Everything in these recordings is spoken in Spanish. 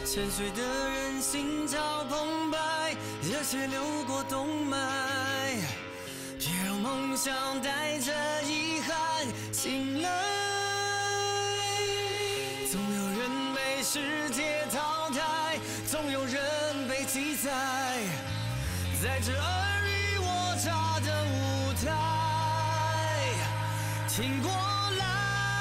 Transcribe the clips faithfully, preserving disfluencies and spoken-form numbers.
沉睡的人心潮澎湃，热血流过动脉，别让梦想带着遗憾醒来。总有人被世界淘汰，总有人被记载，在这尔虞我诈的舞台，挺过来。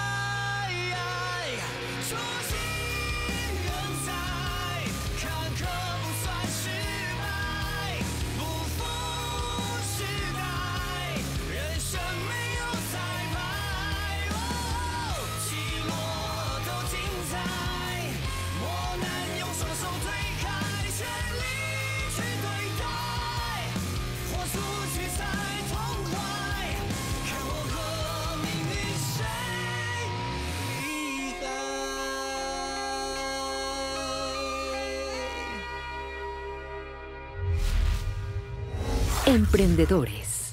初心人才，坎坷不算失败，不负时代，人生没有彩排，哦，起落都精彩，磨难用双手推开，全力去对待，活出去才痛快，看我和命运谁厉害。 Emprendedores.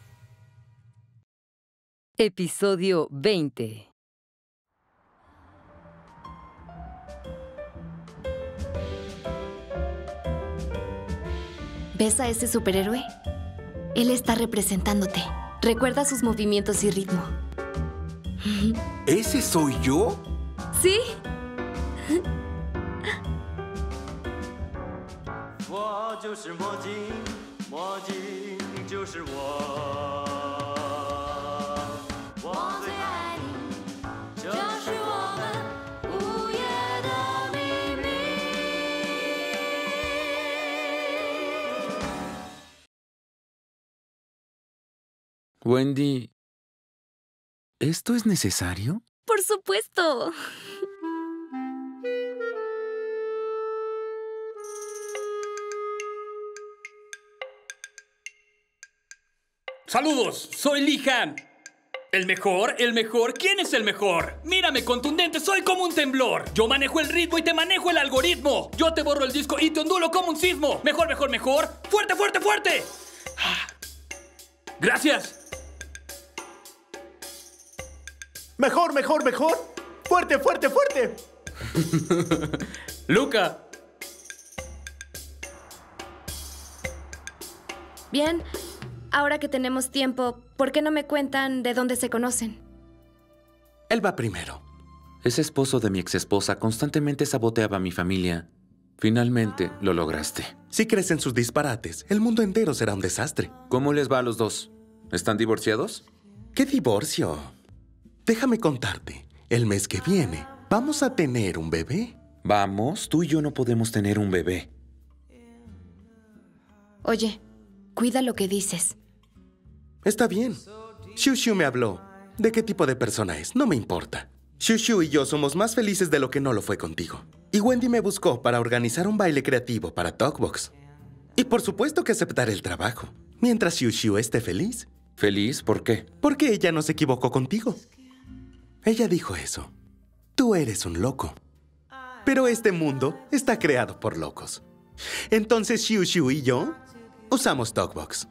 Episodio veinte. ¿Ves a ese superhéroe? Él está representándote. Recuerda sus movimientos y ritmo. ¿Ese soy yo? ¿Sí? 我就是魔镜，魔镜就是我。我最爱你，就是我们午夜的秘密。 Wendy, ¿esto es necesario? Por supuesto. ¡Saludos! Soy Lee Han. ¿El mejor? ¿El mejor? ¿Quién es el mejor? Mírame contundente, soy como un temblor. Yo manejo el ritmo y te manejo el algoritmo. Yo te borro el disco y te ondulo como un sismo. Mejor, mejor, mejor. ¡Fuerte, fuerte, fuerte! Gracias. Mejor, mejor, mejor. Fuerte, fuerte, fuerte. Luca. Bien. Ahora que tenemos tiempo, ¿por qué no me cuentan de dónde se conocen? Él va primero. Ese esposo de mi exesposa constantemente saboteaba a mi familia. Finalmente lo lograste. Si crees en sus disparates, el mundo entero será un desastre. ¿Cómo les va a los dos? ¿Están divorciados? ¿Qué divorcio? Déjame contarte. El mes que viene, vamos a tener un bebé. Vamos, tú y yo no podemos tener un bebé. Oye, cuida lo que dices. Está bien. Xiu Xiu me habló. ¿De qué tipo de persona es? No me importa. Xiu Xiu y yo somos más felices de lo que no lo fue contigo. Y Wendy me buscó para organizar un baile creativo para Talkbox. Y por supuesto que aceptaré el trabajo, mientras Xiu Xiu esté feliz. ¿Feliz? ¿Por qué? Porque ella no se equivocó contigo. Ella dijo eso. Tú eres un loco. Pero este mundo está creado por locos. Entonces Xiu Xiu y yo usamos Talkbox.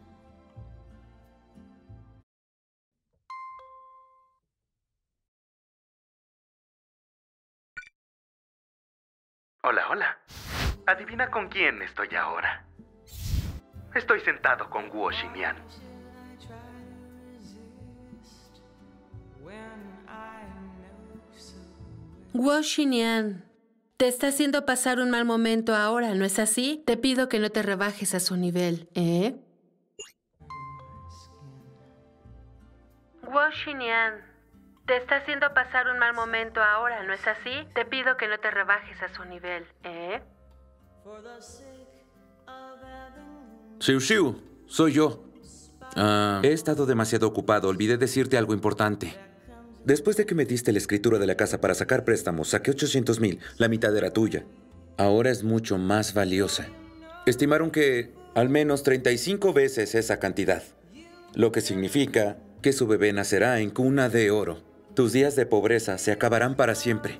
Hola, hola. Adivina con quién estoy ahora. Estoy sentado con Guo Xinyan. Guo Xinyan, te está haciendo pasar un mal momento ahora, ¿no es así? Te pido que no te rebajes a su nivel, ¿eh? Guo Xinyan, te está haciendo pasar un mal momento ahora, ¿no es así? Te pido que no te rebajes a su nivel, ¿eh? Xiu Xiu, soy yo. Ah, he estado demasiado ocupado. Olvidé decirte algo importante. Después de que me diste la escritura de la casa para sacar préstamos, saqué ochocientos mil. La mitad era tuya. Ahora es mucho más valiosa. Estimaron que al menos treinta y cinco veces esa cantidad. Lo que significa que su bebé nacerá en cuna de oro. Tus días de pobreza se acabarán para siempre.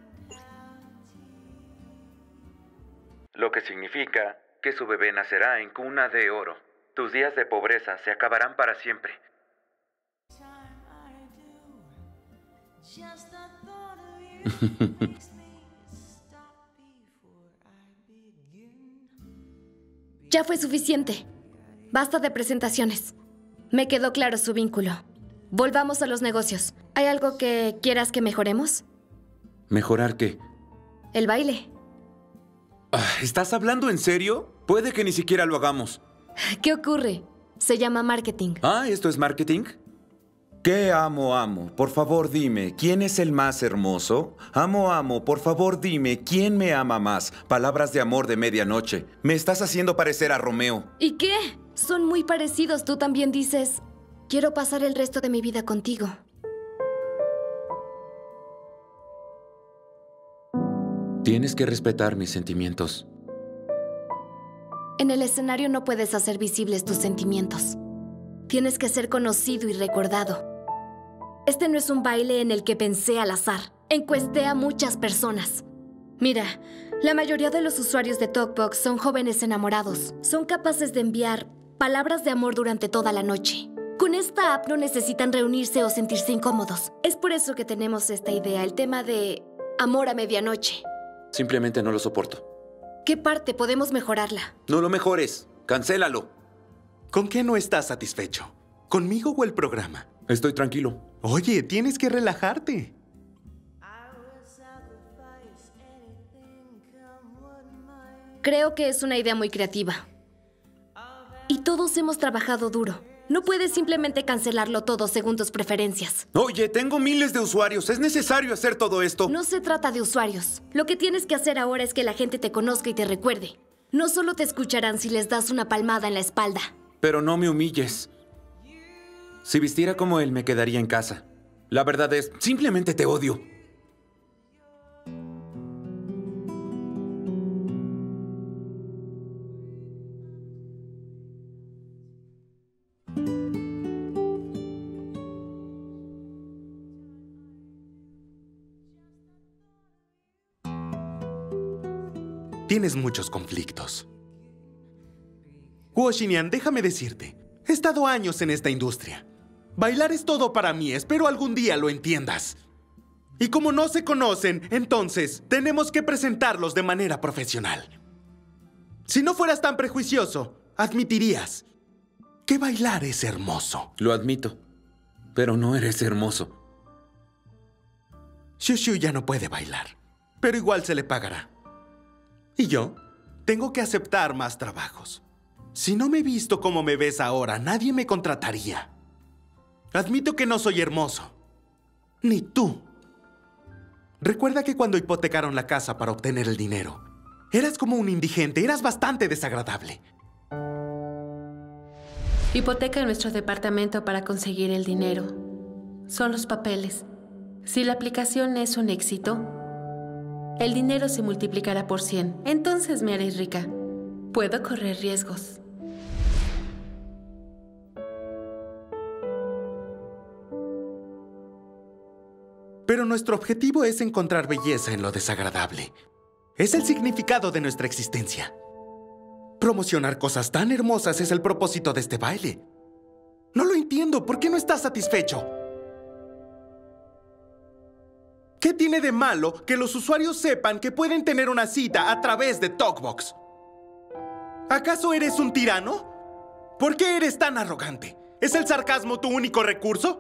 Lo que significa que su bebé nacerá en cuna de oro. Tus días de pobreza se acabarán para siempre. Ya fue suficiente. Basta de presentaciones. Me quedó claro su vínculo. Volvamos a los negocios. ¿Hay algo que quieras que mejoremos? ¿Mejorar qué? El baile. Ah, ¿estás hablando en serio? Puede que ni siquiera lo hagamos. ¿Qué ocurre? Se llama marketing. Ah, ¿esto es marketing? ¿Qué amo, amo? Por favor, dime, ¿quién es el más hermoso? Amo, amo, por favor, dime, ¿quién me ama más? Palabras de amor de medianoche. Me estás haciendo parecer a Romeo. ¿Y qué? Son muy parecidos. Tú también dices, quiero pasar el resto de mi vida contigo. Tienes que respetar mis sentimientos. En el escenario no puedes hacer visibles tus sentimientos. Tienes que ser conocido y recordado. Este no es un baile en el que pensé al azar. Encuesté a muchas personas. Mira, la mayoría de los usuarios de TalkBox son jóvenes enamorados. Son capaces de enviar palabras de amor durante toda la noche. Con esta app no necesitan reunirse o sentirse incómodos. Es por eso que tenemos esta idea, el tema de amor a medianoche. Simplemente no lo soporto. ¿Qué parte podemos mejorarla? No lo mejores. Cancélalo. ¿Con qué no estás satisfecho? ¿Conmigo o el programa? Estoy tranquilo. Oye, tienes que relajarte. Creo que es una idea muy creativa. Y todos hemos trabajado duro. No puedes simplemente cancelarlo todo según tus preferencias. Oye, tengo miles de usuarios. ¿Es necesario hacer todo esto? No se trata de usuarios. Lo que tienes que hacer ahora es que la gente te conozca y te recuerde. No solo te escucharán si les das una palmada en la espalda. Pero no me humilles. Si vistiera como él, me quedaría en casa. La verdad es, simplemente te odio. Tienes muchos conflictos. Guo Xinian, déjame decirte, he estado años en esta industria. Bailar es todo para mí, espero algún día lo entiendas. Y como no se conocen, entonces tenemos que presentarlos de manera profesional. Si no fueras tan prejuicioso, admitirías que bailar es hermoso. Lo admito, pero no eres hermoso. Xiu ya no puede bailar, pero igual se le pagará. Y yo tengo que aceptar más trabajos. Si no me he visto como me ves ahora, nadie me contrataría. Admito que no soy hermoso. Ni tú. Recuerda que cuando hipotecaron la casa para obtener el dinero, eras como un indigente, eras bastante desagradable. Hipoteca nuestro departamento para conseguir el dinero. Son los papeles. Si la aplicación es un éxito, el dinero se multiplicará por cien. Entonces me haré rica. Puedo correr riesgos. Pero nuestro objetivo es encontrar belleza en lo desagradable. Es el significado de nuestra existencia. Promocionar cosas tan hermosas es el propósito de este baile. No lo entiendo. ¿Por qué no estás satisfecho? ¿Qué tiene de malo que los usuarios sepan que pueden tener una cita a través de TalkBox? ¿Acaso eres un tirano? ¿Por qué eres tan arrogante? ¿Es el sarcasmo tu único recurso?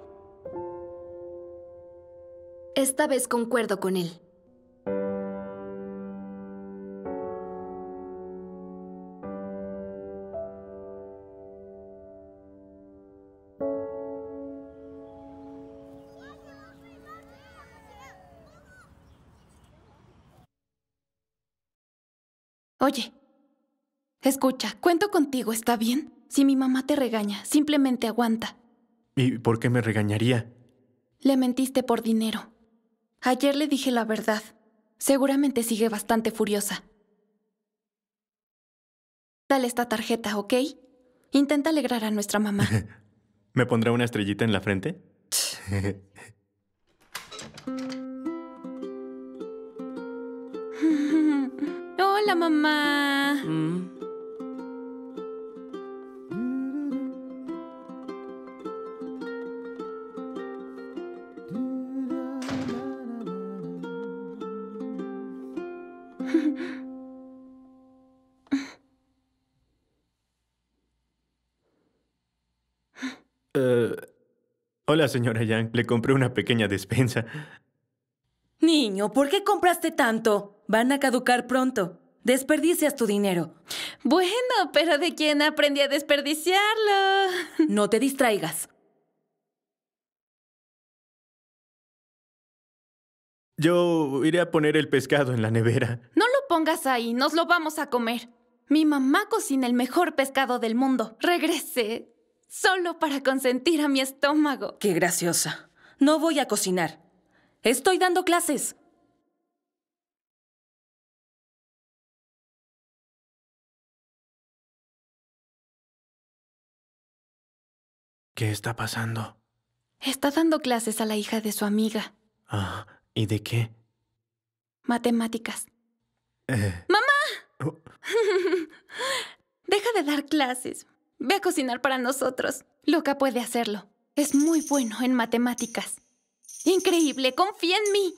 Esta vez concuerdo con él. Oye, escucha, cuento contigo, ¿está bien? Si mi mamá te regaña, simplemente aguanta. ¿Y por qué me regañaría? Le mentiste por dinero. Ayer le dije la verdad. Seguramente sigue bastante furiosa. Dale esta tarjeta, ¿ok? Intenta alegrar a nuestra mamá. ¿Me pondrá una estrellita en la frente? Hola, mamá. Mm. Hola, señora Yang. Le compré una pequeña despensa. Niño, ¿por qué compraste tanto? Van a caducar pronto. Desperdicias tu dinero. Bueno, pero ¿de quién aprendí a desperdiciarlo? No te distraigas. Yo iré a poner el pescado en la nevera. No lo pongas ahí, nos lo vamos a comer. Mi mamá cocina el mejor pescado del mundo. Regresé solo para consentir a mi estómago. Qué graciosa. No voy a cocinar. Estoy dando clases. ¿Qué está pasando? Está dando clases a la hija de su amiga. Ah, ¿y de qué? Matemáticas. Eh, ¡Mamá! oh, Deja de dar clases. Ve a cocinar para nosotros. Luca puede hacerlo. Es muy bueno en matemáticas. Increíble, confía en mí.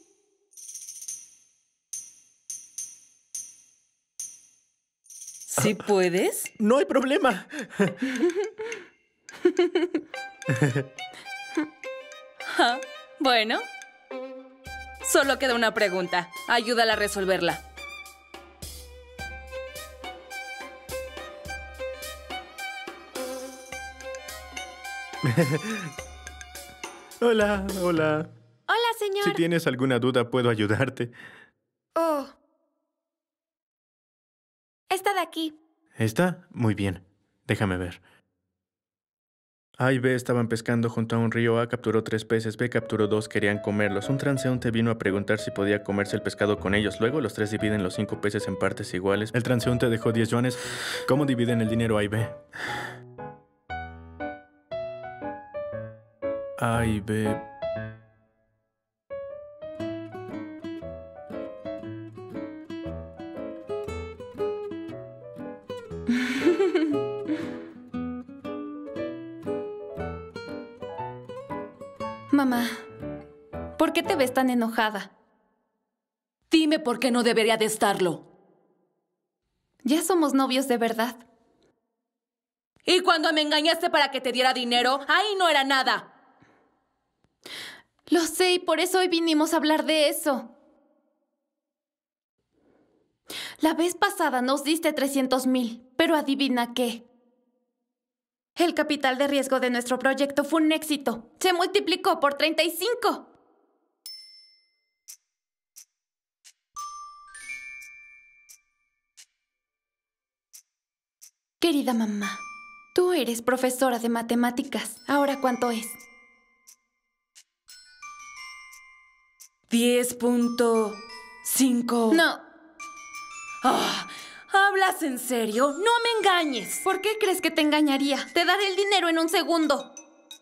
¿Sí puedes? no hay problema. Ah, bueno. Solo queda una pregunta. Ayúdala a resolverla. Hola, hola. Hola, señor. Si tienes alguna duda, puedo ayudarte. Oh. Esta de aquí. ¿Está? Muy bien. Déjame ver. A y B estaban pescando junto a un río. A capturó tres peces, B capturó dos, querían comerlos. Un transeúnte vino a preguntar si podía comerse el pescado con ellos. Luego los tres dividen los cinco peces en partes iguales. El transeúnte dejó diez yuanes. ¿Cómo dividen el dinero A y B? A y B... Mamá, ¿por qué te ves tan enojada? Dime por qué no debería de estarlo. Ya somos novios de verdad. ¿Y cuando me engañaste para que te diera dinero? Ahí no era nada. Lo sé y por eso hoy vinimos a hablar de eso. La vez pasada nos diste trescientos mil, pero adivina qué. El capital de riesgo de nuestro proyecto fue un éxito. Se multiplicó por treinta y cinco. Querida mamá, tú eres profesora de matemáticas. ¿Ahora cuánto es? diez punto cinco. No. Ah, ¿hablas en serio? No me engañes. ¿Por qué crees que te engañaría? Te daré el dinero en un segundo.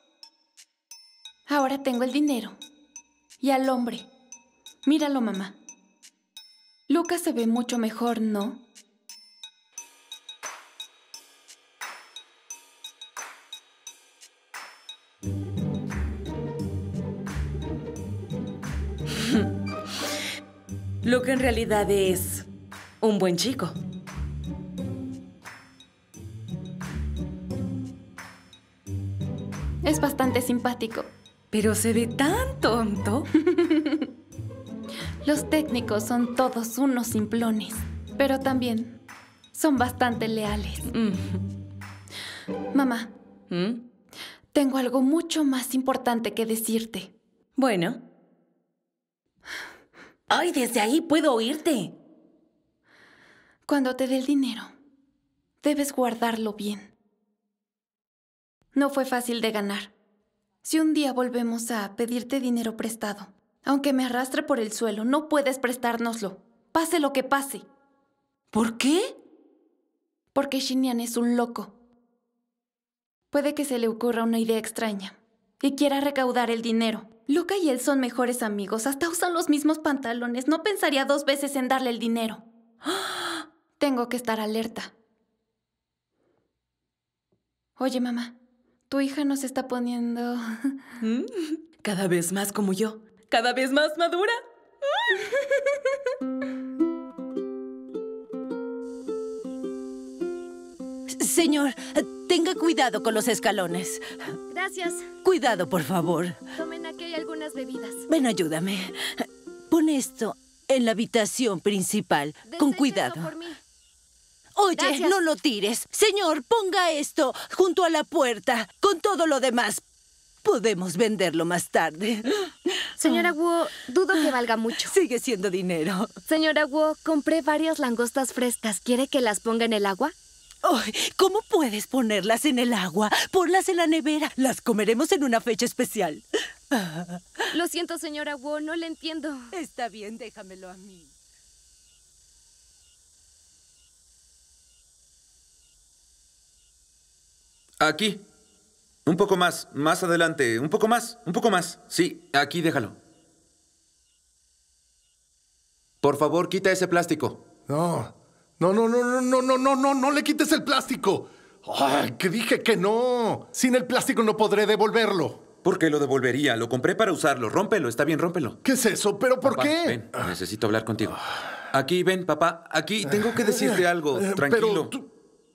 Ahora tengo el dinero. Y al hombre. Míralo, mamá. Lucas se ve mucho mejor, ¿no? Lo que en realidad es un buen chico. Es bastante simpático. Pero se ve tan tonto. Los técnicos son todos unos simplones, pero también son bastante leales. Mm. Mamá, ¿Mm? tengo algo mucho más importante que decirte. Bueno. Ay, desde ahí puedo oírte. Cuando te dé el dinero, debes guardarlo bien. No fue fácil de ganar. Si un día volvemos a pedirte dinero prestado, aunque me arrastre por el suelo, no puedes prestárnoslo, pase lo que pase. ¿Por qué? Porque Xinyan es un loco. Puede que se le ocurra una idea extraña y quiera recaudar el dinero. Luca y él son mejores amigos, hasta usan los mismos pantalones. No pensaría dos veces en darle el dinero. Tengo que estar alerta. Oye, mamá, tu hija nos está poniendo... Cada vez más como yo. Cada vez más madura. señor, tenga cuidado con los escalones. Gracias. Cuidado, por favor. Tomen, aquí hay algunas bebidas. Ven, ayúdame. Pon esto en la habitación principal, con Desecha cuidado. eso por mí. Oye, Gracias. no lo tires. Señor, ponga esto junto a la puerta. Con todo lo demás, podemos venderlo más tarde. Señora Wu, dudo que valga mucho. Sigue siendo dinero. Señora Wu, compré varias langostas frescas. ¿Quiere que las ponga en el agua? Ay, ¿cómo puedes ponerlas en el agua? Ponlas en la nevera. Las comeremos en una fecha especial. Lo siento, señora Wu, no le entiendo. Está bien, déjamelo a mí. Aquí. Un poco más, más adelante, un poco más, un poco más. Sí, aquí déjalo. Por favor, quita ese plástico. No, no, no, no, no, no, no, no, no, no le quites el plástico. Ay, que dije que no. Sin el plástico no podré devolverlo. ¿Por qué lo devolvería? Lo compré para usarlo. Rómpelo, está bien, rómpelo. ¿Qué es eso? ¿Pero por Papá, qué? Ven, necesito hablar contigo. Aquí, ven, papá. Aquí, tengo que decirte algo. Eh, Tranquilo. pero tú-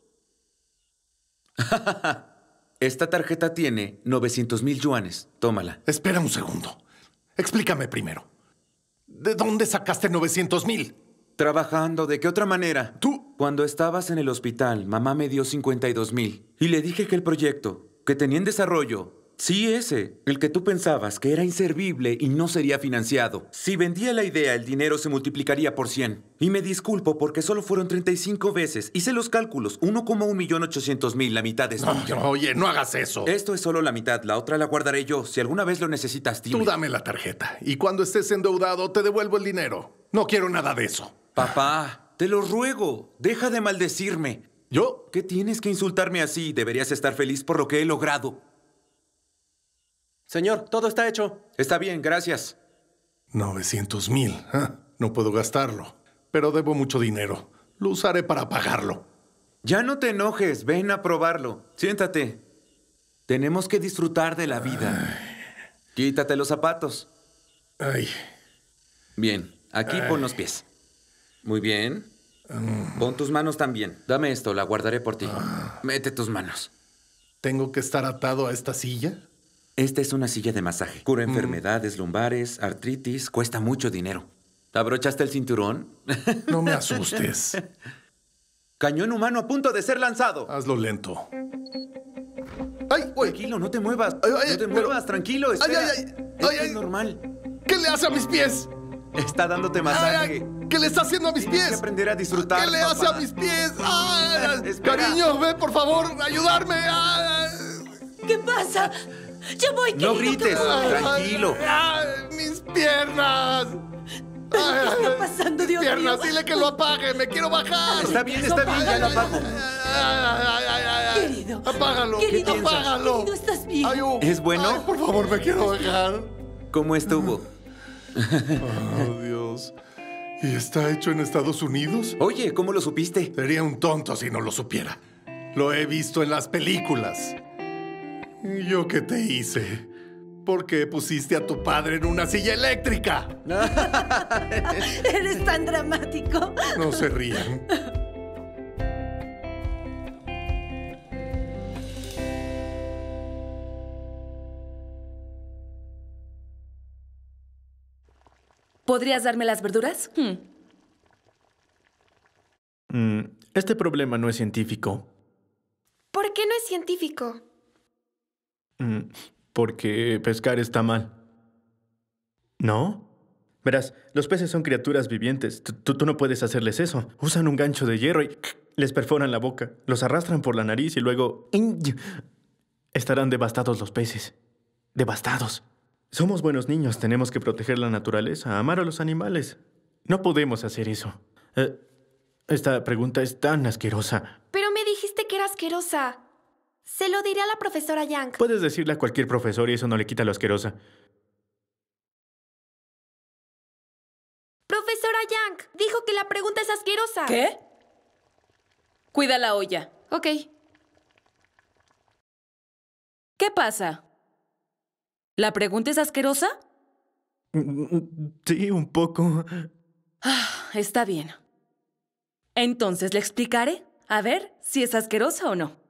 Esta tarjeta tiene novecientos mil yuanes. Tómala. Espera un segundo. Explícame primero. ¿De dónde sacaste novecientos mil? Trabajando, ¿de qué otra manera? ¿Tú? Cuando estabas en el hospital, mamá me dio cincuenta y dos mil. Y le dije que el proyecto que tenía en desarrollo, sí ese, el que tú pensabas que era inservible y no sería financiado. Si vendía la idea, el dinero se multiplicaría por cien. Y me disculpo porque solo fueron treinta y cinco veces. Hice los cálculos. uno coma un millón ochocientos mil. La mitad es No, tuya. no, oye, no hagas eso. Esto es solo la mitad. La otra la guardaré yo. Si alguna vez lo necesitas, dime. Tú dame la tarjeta. Y cuando estés endeudado, te devuelvo el dinero. No quiero nada de eso. Papá, te lo ruego. Deja de maldecirme. ¿Yo? ¿Qué tienes que insultarme así? Deberías estar feliz por lo que he logrado. Señor, todo está hecho. Está bien, gracias. novecientos mil. ¿eh? No puedo gastarlo. Pero debo mucho dinero. Lo usaré para pagarlo. Ya no te enojes. Ven a probarlo. Siéntate. Tenemos que disfrutar de la vida. Quítate los zapatos. Ay. Bien, aquí pon los pies. Muy bien. Pon tus manos también. Dame esto, la guardaré por ti. Mete tus manos. ¿Tengo que estar atado a esta silla? Esta es una silla de masaje. Cura enfermedades lumbares, artritis, cuesta mucho dinero. ¿Abrochaste el cinturón? No me asustes. Cañón humano a punto de ser lanzado. Hazlo lento. ¡Ay, güey! Tranquilo, no te muevas. Ay, ay, no te pero- muevas, tranquilo, ¡Ay, espera. ay, ay! Esto ¡Ay, es ay! normal. ¿Qué le hace a mis pies? Está dándote Ay, masaje. ay, ¿Qué le está haciendo a mis Tienes pies? que aprender a disfrutar, ¿Qué le hace a papá. mis pies? Ay, ay, Espera. cariño, ve, por favor, ayudarme. Ay, ay, ¿Qué pasa? ¡Ya voy, No querido! grites, ay, tranquilo. ay, mis piernas. Ay, ¿Qué está pasando, Dios piernas, mío? dile que lo apague, me quiero bajar. Está bien, está bien, ya lo apago. Ay, ay, ay, ay, ay. Querido. Apágalo, Querido, apágalo. querido, ¿estás bien? Ay, oh, ¿Es bueno? ay, por favor, me quiero bajar. ¿Cómo estuvo? Oh, Dios. ¿Y está hecho en Estados Unidos? Oye, ¿cómo lo supiste? Sería un tonto si no lo supiera. Lo he visto en las películas. ¿Y yo qué te hice? ¿Por qué pusiste a tu padre en una silla eléctrica? Eres tan dramático. No se rían. ¿Podrías darme las verduras? Hmm. Mm, este problema no es científico. ¿Por qué no es científico? Mm, porque pescar está mal. ¿No? Verás, los peces son criaturas vivientes. Tú, tú- tú no puedes hacerles eso. Usan un gancho de hierro y les perforan la boca. Los arrastran por la nariz y luego... Estarán devastados los peces. Devastados. Somos buenos niños. Tenemos que proteger la naturaleza, amar a los animales. No podemos hacer eso. Eh, esta pregunta es tan asquerosa. Pero me dijiste que era asquerosa. Se lo diré a la profesora Yang. Puedes decirle a cualquier profesor y eso no le quita lo asquerosa. Profesora Yang, dijo que la pregunta es asquerosa. ¿Qué? Cuida la olla. Ok. ¿Qué pasa? ¿La pregunta es asquerosa? Mm, Sí, un poco. Ah, está bien. Entonces le explicaré. A ver si es asquerosa o no.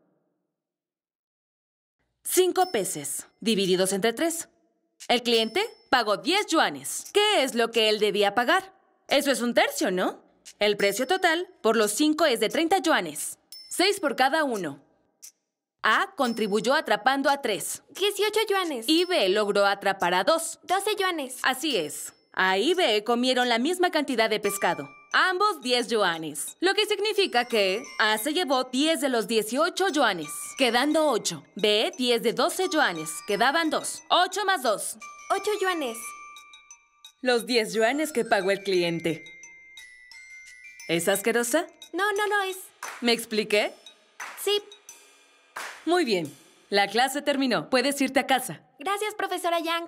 Cinco peces, divididos entre tres. El cliente pagó diez yuanes. ¿Qué es lo que él debía pagar? Eso es un tercio, ¿no? El precio total por los cinco es de treinta yuanes. Seis por cada uno. A contribuyó atrapando a tres. dieciocho yuanes. Y B logró atrapar a dos. doce yuanes. Así es. A y B comieron la misma cantidad de pescado. Ambos diez yuanes. Lo que significa que A se llevó diez de los dieciocho yuanes, quedando ocho. B, diez de doce yuanes, quedaban dos. ocho más dos. ocho yuanes. Los diez yuanes que pagó el cliente. ¿Es asquerosa? No, no lo es. ¿Me expliqué? Sí. Muy bien. La clase terminó. Puedes irte a casa. Gracias, profesora Yang.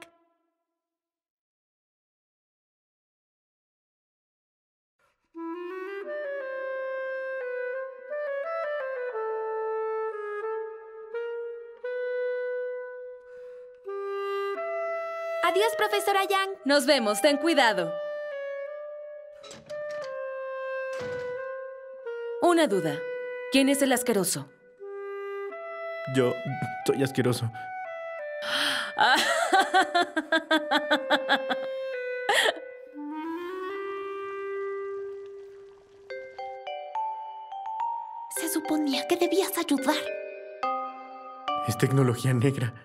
Adiós, profesora Yang. Nos vemos. Ten cuidado. Una duda. ¿Quién es el asqueroso? Yo soy asqueroso. Se suponía que debías ayudar. Es tecnología negra.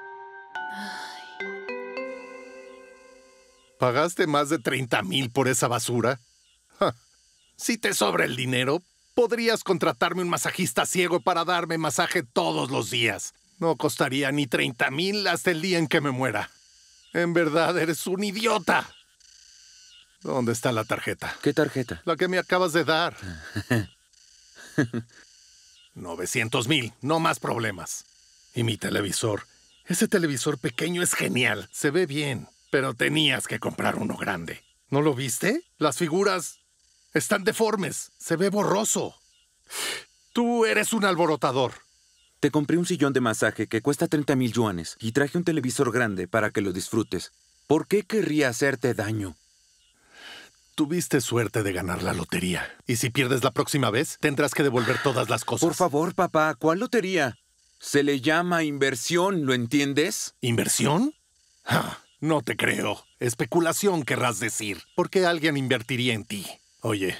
¿Pagaste más de treinta mil por esa basura? Ja. Si te sobra el dinero, podrías contratarme un masajista ciego para darme masaje todos los días. No costaría ni treinta mil hasta el día en que me muera. En verdad, eres un idiota. ¿Dónde está la tarjeta? ¿Qué tarjeta? La que me acabas de dar. novecientos mil, no más problemas. Y mi televisor. Ese televisor pequeño es genial. Se ve bien. Pero tenías que comprar uno grande. ¿No lo viste? Las figuras están deformes. Se ve borroso. Tú eres un alborotador. Te compré un sillón de masaje que cuesta treinta mil yuanes y traje un televisor grande para que lo disfrutes. ¿Por qué querría hacerte daño? Tuviste suerte de ganar la lotería. Y si pierdes la próxima vez, tendrás que devolver todas las cosas. Por favor, papá, ¿cuál lotería? Se le llama inversión, ¿lo entiendes? ¿Inversión? Ah. No te creo. Especulación querrás decir. ¿Por qué alguien invertiría en ti? Oye,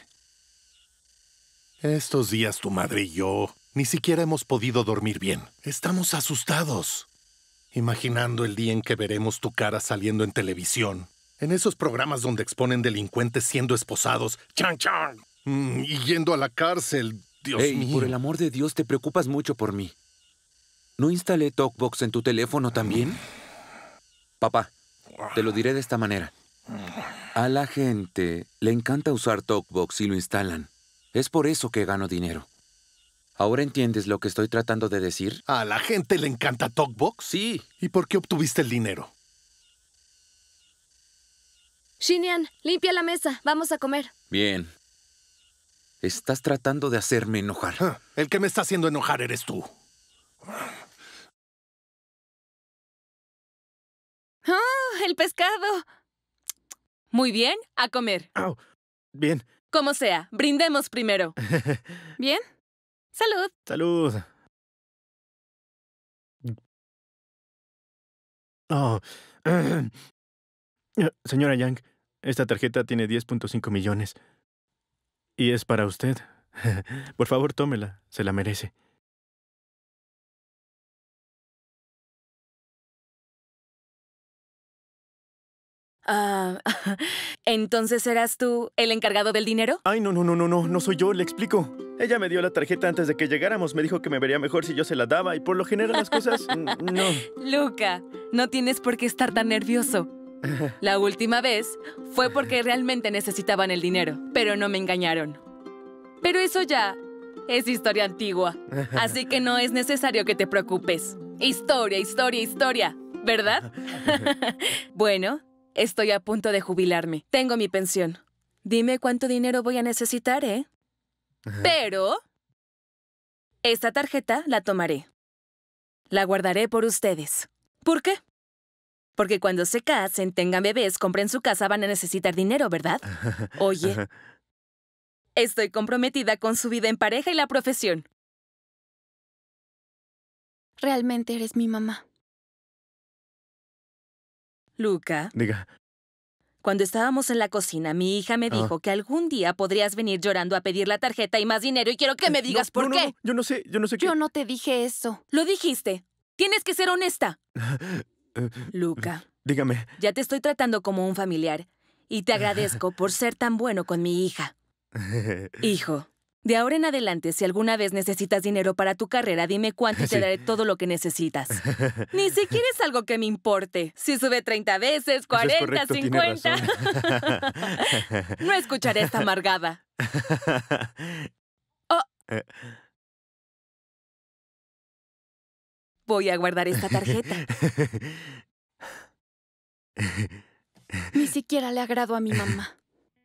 estos días tu madre y yo ni siquiera hemos podido dormir bien. Estamos asustados. Imaginando el día en que veremos tu cara saliendo en televisión. En esos programas donde exponen delincuentes siendo esposados. ¡Chan, chan! Mm, y yendo a la cárcel. Dios Hey, mío. por el amor de Dios, te preocupas mucho por mí. ¿No instalé TalkBox en tu teléfono también? Papá. Te lo diré de esta manera. A la gente le encanta usar TalkBox y lo instalan. Es por eso que gano dinero. ¿Ahora entiendes lo que estoy tratando de decir? ¿A la gente le encanta TalkBox? Sí. ¿Y por qué obtuviste el dinero? Xinian, limpia la mesa. Vamos a comer. Bien. Estás tratando de hacerme enojar. Ah, el que me está haciendo enojar eres tú. ¡Oh, el pescado! Muy bien, a comer. Oh, bien. Como sea, brindemos primero. ¿Bien? ¡Salud! ¡Salud! Oh. Señora Yang, esta tarjeta tiene diez punto cinco millones. Y es para usted. Por favor, tómela. Se la merece. Ah, ¿entonces eras tú el encargado del dinero? Ay, no, no, no, no, no, no soy yo, le explico. Ella me dio la tarjeta antes de que llegáramos. Me dijo que me vería mejor si yo se la daba y por lo general las cosas... no. Luca, no tienes por qué estar tan nervioso. La última vez fue porque realmente necesitaban el dinero, pero no me engañaron. Pero eso ya es historia antigua, así que no es necesario que te preocupes. Historia, historia, historia, ¿verdad? Bueno, estoy a punto de jubilarme. Tengo mi pensión. Dime cuánto dinero voy a necesitar, ¿eh? Pero esta tarjeta la tomaré. La guardaré por ustedes. ¿Por qué? Porque cuando se casen, tengan bebés, compren su casa, van a necesitar dinero, ¿verdad? Oye, Estoy comprometida con su vida en pareja y la profesión. Realmente eres mi mamá. Luca, Diga. cuando estábamos en la cocina, mi hija me Ah. dijo que algún día podrías venir llorando a pedir la tarjeta y más dinero y quiero que me digas No, por no, no, qué. no, yo no sé, yo no sé qué. Yo no te dije eso. Lo dijiste. Tienes que ser honesta. Eh, Luca, Dígame. ya te estoy tratando como un familiar y te agradezco por ser tan bueno con mi hija. Hijo, de ahora en adelante, si alguna vez necesitas dinero para tu carrera, dime cuánto y te Sí. daré todo lo que necesitas. Ni siquiera es algo que me importe. Si sube treinta veces, Eso es cuarenta, correcto, tiene cincuenta. razón. No escucharé esta amargada. Oh. Eh, Voy a guardar esta tarjeta. Ni siquiera le agrado a mi mamá.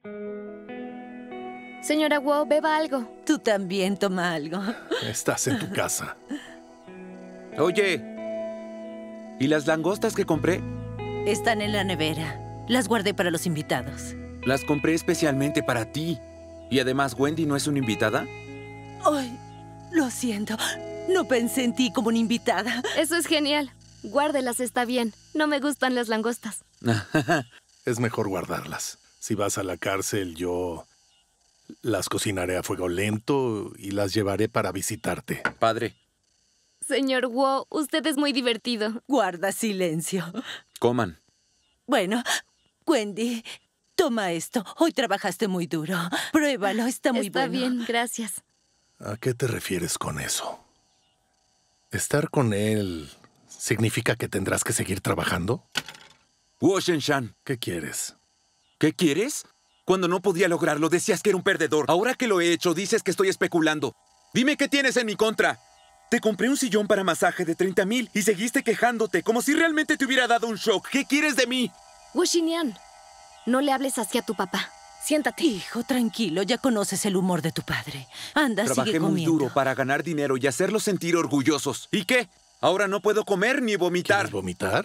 Señora Wu, beba algo. Tú también toma algo. Estás en tu casa. Oye, ¿y las langostas que compré? Están en la nevera. Las guardé para los invitados. Las compré especialmente para ti. Y además, ¿Wendy no es una invitada? Ay, lo siento. No pensé en ti como una invitada. Eso es genial. Guárdelas, está bien. No me gustan las langostas. Es mejor guardarlas. Si vas a la cárcel, yo las cocinaré a fuego lento y las llevaré para visitarte. Padre, Señor Wu, usted es muy divertido. Guarda silencio. coman. Bueno, Wendy, toma esto. Hoy trabajaste muy duro. Pruébalo, está muy Está bueno. bien, gracias. ¿A qué te refieres con eso? ¿Estar con él significa que tendrás que seguir trabajando? Wu Shenshan, ¿Qué quieres? ¿qué quieres? Cuando no podía lograrlo, decías que era un perdedor. Ahora que lo he hecho, dices que estoy especulando. Dime qué tienes en mi contra. Te compré un sillón para masaje de treinta mil y seguiste quejándote como si realmente te hubiera dado un shock. ¿Qué quieres de mí? Wu Xinyan, no le hables así a tu papá. Siéntate. Hijo, tranquilo, ya conoces el humor de tu padre. Anda, Trabajé sigue muy comiendo. duro para ganar dinero y hacerlos sentir orgullosos. ¿Y qué? Ahora no puedo comer ni vomitar. ¿Quieres vomitar?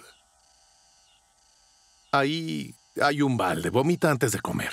Ahí hay un balde. Vomita antes de comer.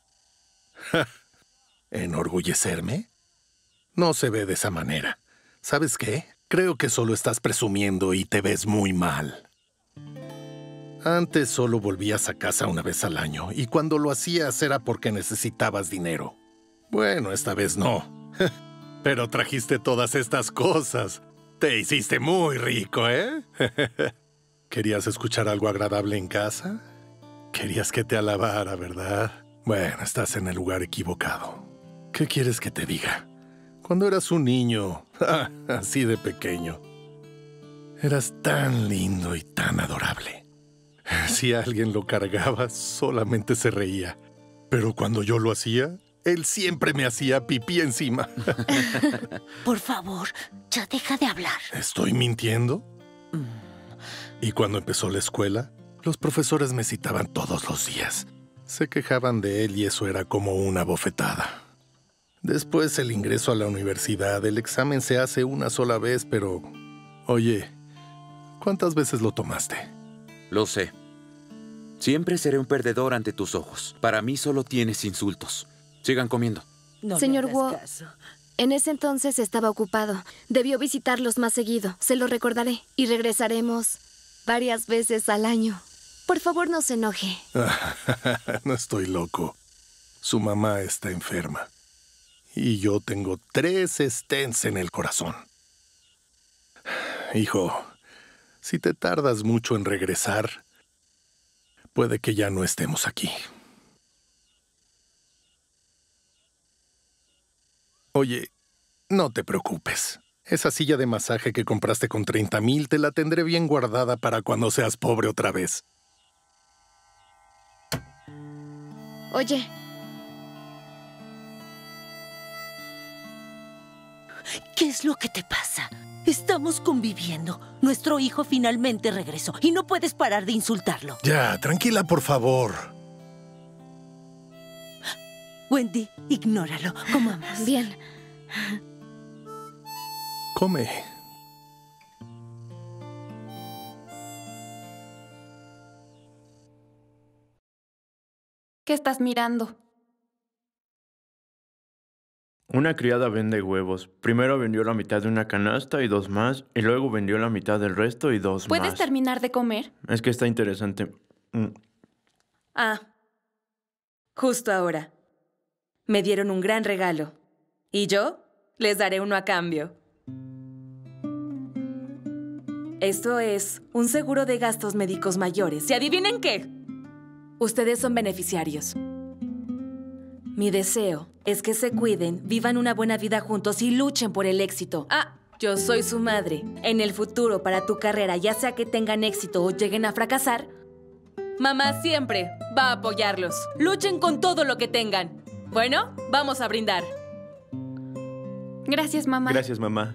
¿Enorgullecerme? No se ve de esa manera. ¿Sabes qué? Creo que solo estás presumiendo y te ves muy mal. Antes solo volvías a casa una vez al año y cuando lo hacías era porque necesitabas dinero. Bueno, esta vez no. Pero trajiste todas estas cosas. Te hiciste muy rico, ¿eh? ¿Querías escuchar algo agradable en casa? Querías que te alabara, ¿verdad? Bueno, estás en el lugar equivocado. ¿Qué quieres que te diga? Cuando eras un niño, así de pequeño, eras tan lindo y tan adorable. Si alguien lo cargaba, solamente se reía. Pero cuando yo lo hacía, él siempre me hacía pipí encima. Por favor, ya deja de hablar. ¿Estoy mintiendo? Y cuando empezó la escuela, los profesores me citaban todos los días. Se quejaban de él y eso era como una bofetada. Después el ingreso a la universidad, el examen se hace una sola vez, pero... Oye, ¿cuántas veces lo tomaste? Lo sé. Siempre seré un perdedor ante tus ojos. Para mí solo tienes insultos. Sigan comiendo. No Señor le Wu, hagas caso. en ese entonces estaba ocupado. Debió visitarlos más seguido. Se lo recordaré. Y regresaremos varias veces al año. Por favor, no se enoje. No estoy loco. Su mamá está enferma. Y yo tengo tres stents en el corazón. Hijo, si te tardas mucho en regresar, puede que ya no estemos aquí. Oye, no te preocupes. Esa silla de masaje que compraste con treinta mil te la tendré bien guardada para cuando seas pobre otra vez. Oye, ¿Qué es lo que te pasa? Estamos conviviendo. Nuestro hijo finalmente regresó y no puedes parar de insultarlo. Ya, tranquila, por favor. Wendy, ignóralo. Comamos. bien. Come. ¿Qué estás mirando? Una criada vende huevos. Primero vendió la mitad de una canasta y dos más, y luego vendió la mitad del resto y dos más. ¿Puedes terminar de comer? Es que está interesante. Mm. Ah, justo ahora. Me dieron un gran regalo. Y yo les daré uno a cambio. Esto es un seguro de gastos médicos mayores. ¿Y adivinen qué? Ustedes son beneficiarios. Mi deseo es que se cuiden, vivan una buena vida juntos y luchen por el éxito. Ah, yo soy su madre. En el futuro, para tu carrera, ya sea que tengan éxito o lleguen a fracasar, mamá siempre va a apoyarlos. Luchen con todo lo que tengan. Bueno, vamos a brindar. Gracias, mamá. Gracias, mamá.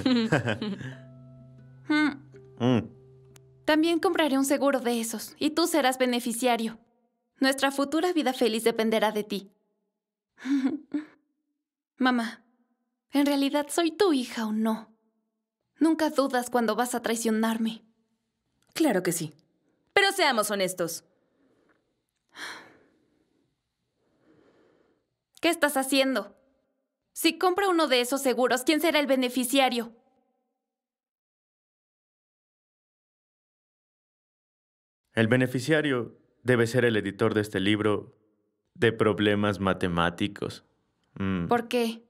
Mm. Mm. También compraré un seguro de esos, y tú serás beneficiario. Nuestra futura vida feliz dependerá de ti. Mamá, ¿en realidad soy tu hija o no? Nunca dudas cuando vas a traicionarme. Claro que sí. Pero seamos honestos. ¿Qué estás haciendo? Si compra uno de esos seguros, ¿quién será el beneficiario? El beneficiario debe ser el editor de este libro de problemas matemáticos. Mm. ¿Por qué?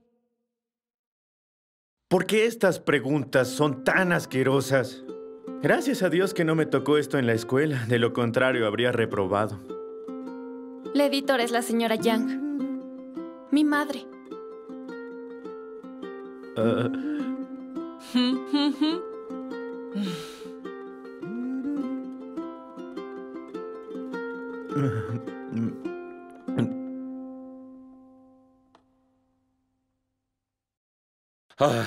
¿Por qué estas preguntas son tan asquerosas? Gracias a Dios que no me tocó esto en la escuela. De lo contrario, habría reprobado. La editora es la señora Yang. Mi madre. Uh, Ah,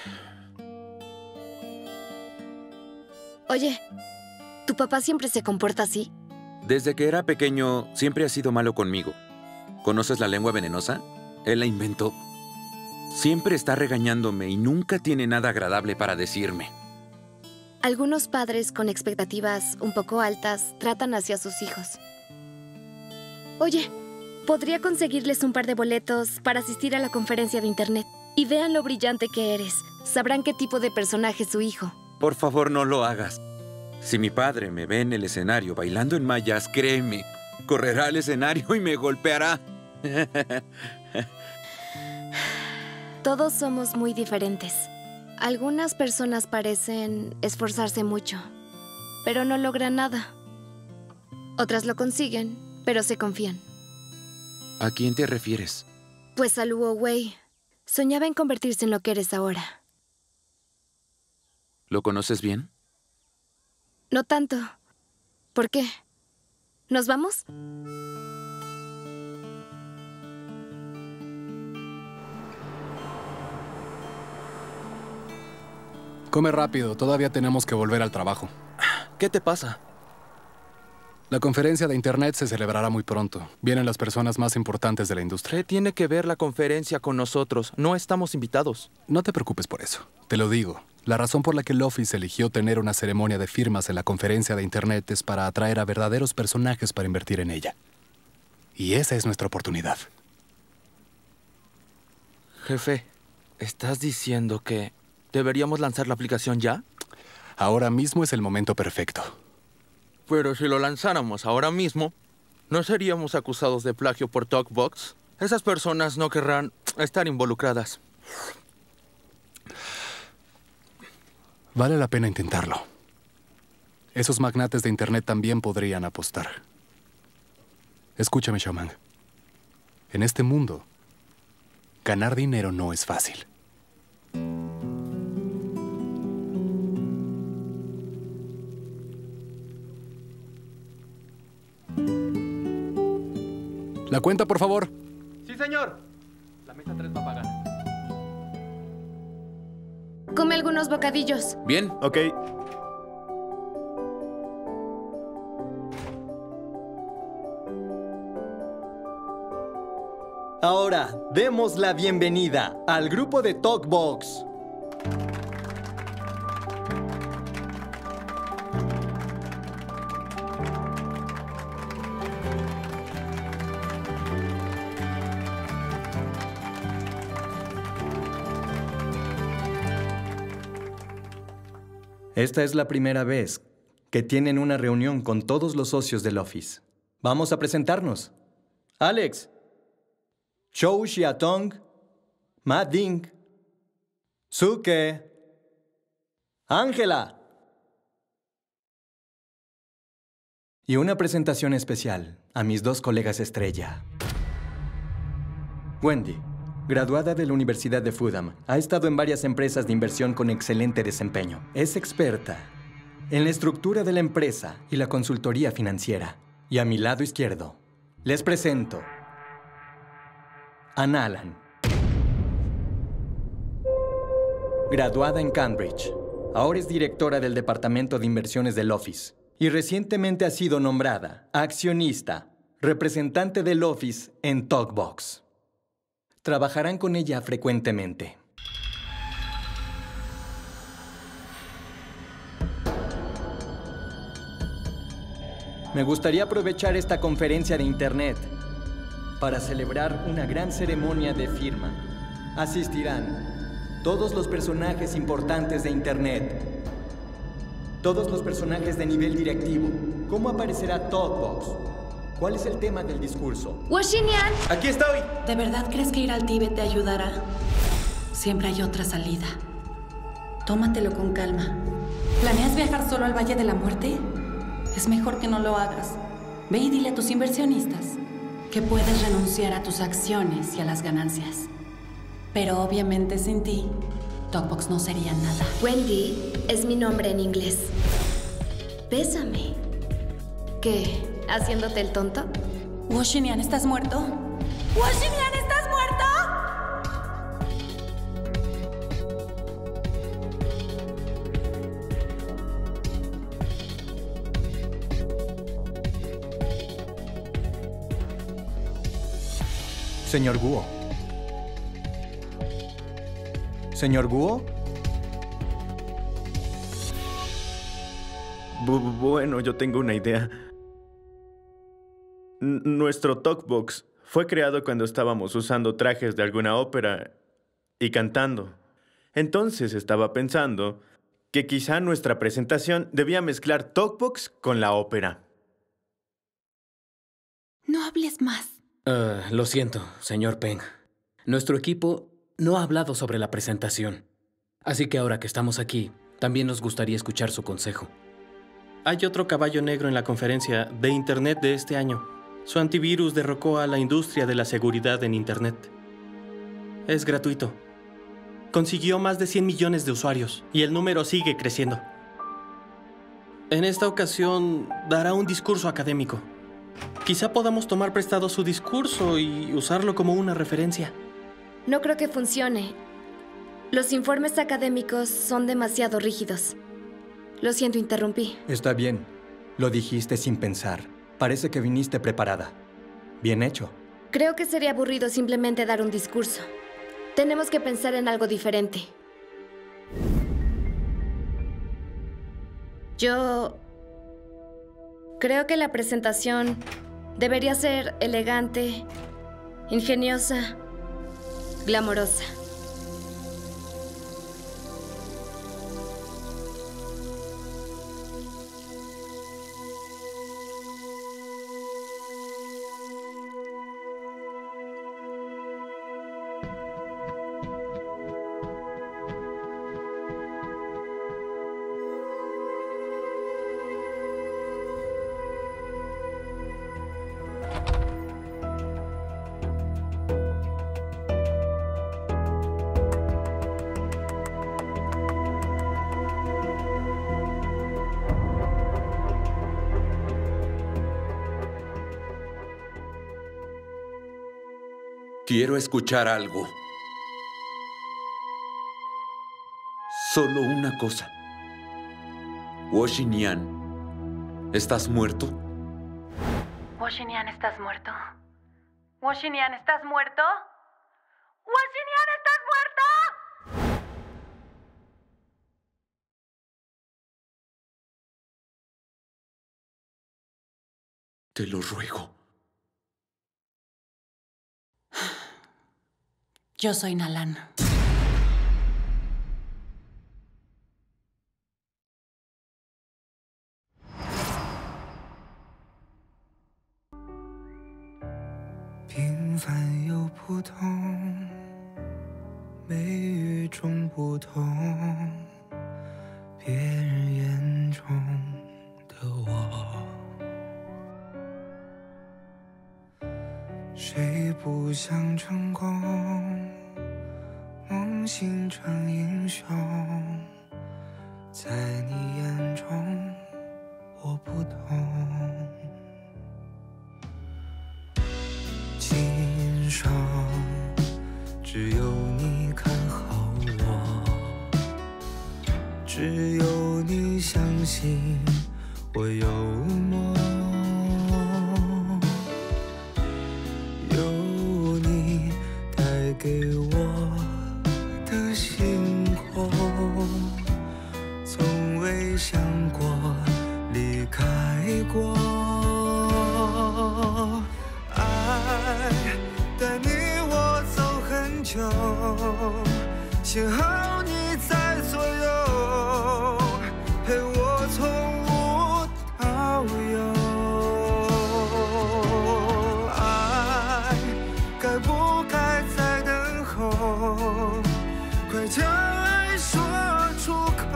Oye, ¿tu papá siempre se comporta así? desde que era pequeño, siempre ha sido malo conmigo. ¿Conoces la lengua venenosa? Él la inventó. Siempre está regañándome y nunca tiene nada agradable para decirme. Algunos padres con expectativas un poco altas tratan hacia sus hijos. Oye, podría conseguirles un par de boletos para asistir a la conferencia de internet. Y vean lo brillante que eres. Sabrán qué tipo de personaje es su hijo. Por favor, no lo hagas. Si mi padre me ve en el escenario bailando en mallas, créeme, correrá al escenario y me golpeará. Todos somos muy diferentes. Algunas personas parecen esforzarse mucho, pero no logran nada. Otras lo consiguen, pero se confían. ¿A quién te refieres? Pues a Luo Wei. Soñaba en convertirse en lo que eres ahora. ¿Lo conoces bien? No tanto. ¿Por qué? ¿Nos vamos? Come rápido, todavía tenemos que volver al trabajo. ¿Qué te pasa? La conferencia de internet se celebrará muy pronto. Vienen las personas más importantes de la industria. ¿Qué tiene que ver la conferencia con nosotros? No estamos invitados. No te preocupes por eso. Te lo digo. La razón por la que Loffice eligió tener una ceremonia de firmas en la conferencia de internet es para atraer a verdaderos personajes para invertir en ella. Y esa es nuestra oportunidad. Jefe, ¿estás diciendo que deberíamos lanzar la aplicación ya? Ahora mismo es el momento perfecto. Pero si lo lanzáramos ahora mismo, ¿no seríamos acusados de plagio por TalkBox? Esas personas no querrán estar involucradas. Vale la pena intentarlo. Esos magnates de internet también podrían apostar. Escúchame, Xiaomang. En este mundo, ganar dinero no es fácil. La cuenta, por favor. Sí, señor. La mesa tres va a pagar. Come algunos bocadillos. Bien. Ok. Ahora, demos la bienvenida al grupo de TalkBox. Esta es la primera vez que tienen una reunión con todos los socios del Office. Vamos a presentarnos. Alex, Chou Xiaotong, Ma Ding, Suke, Ángela. Y una presentación especial a mis dos colegas estrella. Wendy, graduada de la Universidad de Fudham, ha estado en varias empresas de inversión con excelente desempeño. Es experta en la estructura de la empresa y la consultoría financiera. Y a mi lado izquierdo, les presento a Nalan, graduada en Cambridge. Ahora es directora del Departamento de Inversiones del Office y recientemente ha sido nombrada accionista, representante del Office en TalkBox. Trabajarán con ella frecuentemente. Me gustaría aprovechar esta conferencia de Internet para celebrar una gran ceremonia de firma. Asistirán todos los personajes importantes de Internet, todos los personajes de nivel directivo. ¿Cómo aparecerá TalkBox? ¿Cuál es el tema del discurso? Washinian. Aquí estoy. ¿De verdad crees que ir al Tíbet te ayudará? Siempre hay otra salida. Tómatelo con calma. ¿Planeas viajar solo al Valle de la Muerte? Es mejor que no lo hagas. Ve y dile a tus inversionistas que puedes renunciar a tus acciones y a las ganancias. Pero obviamente sin ti, TalkBox no sería nada. Wendy es mi nombre en inglés. Bésame. ¿Qué? ¿Haciéndote el tonto? Washinian, ¿estás muerto? ¡Washinian, estás muerto! Señor Guo. Señor Guo. Bu- bueno, yo tengo una idea. N- nuestro TalkBox fue creado cuando estábamos usando trajes de alguna ópera y cantando. Entonces estaba pensando que quizá nuestra presentación debía mezclar TalkBox con la ópera. No hables más. Uh, lo siento, señor Peng. Nuestro equipo no ha hablado sobre la presentación. Así que ahora que estamos aquí, también nos gustaría escuchar su consejo. Hay otro caballo negro en la conferencia de Internet de este año. Su antivirus derrocó a la industria de la seguridad en Internet. Es gratuito. Consiguió más de cien millones de usuarios y el número sigue creciendo. En esta ocasión dará un discurso académico. Quizá podamos tomar prestado su discurso y usarlo como una referencia. No creo que funcione. Los informes académicos son demasiado rígidos. Lo siento, interrumpí. Está bien. Lo dijiste sin pensar. Parece que viniste preparada. Bien hecho. Creo que sería aburrido simplemente dar un discurso. Tenemos que pensar en algo diferente. Yo creo que la presentación debería ser elegante, ingeniosa, glamorosa. Quiero escuchar algo. Solo una cosa. Washinian, ¿estás muerto? Washinian, ¿estás muerto? Washinian, ¿estás muerto? ¡Washinian, estás muerto! Te lo ruego. Yo soy Nalan. 平凡又普通，美与众不同，别人眼中的我。谁不想成功，梦醒成英雄，在你眼中我不同。今生只有你看好我，只有你相信我有梦，有你带给我的星空，从未想过离开过。爱带你我走很久，幸好你在左右，陪我从无到有。爱该不该再等候？快将爱说出口，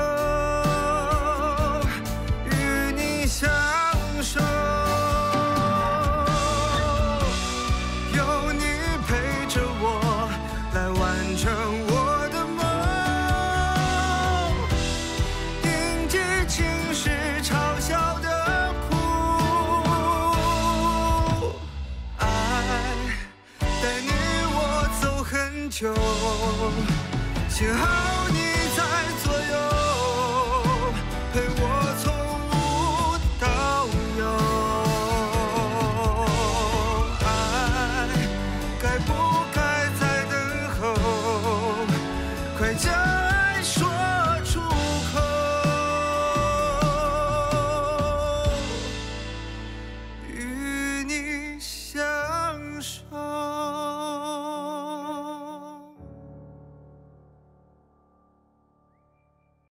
与你相守。有你陪着我来完成我的梦，迎接情绪嘲笑的苦。爱带你我走很久，幸好你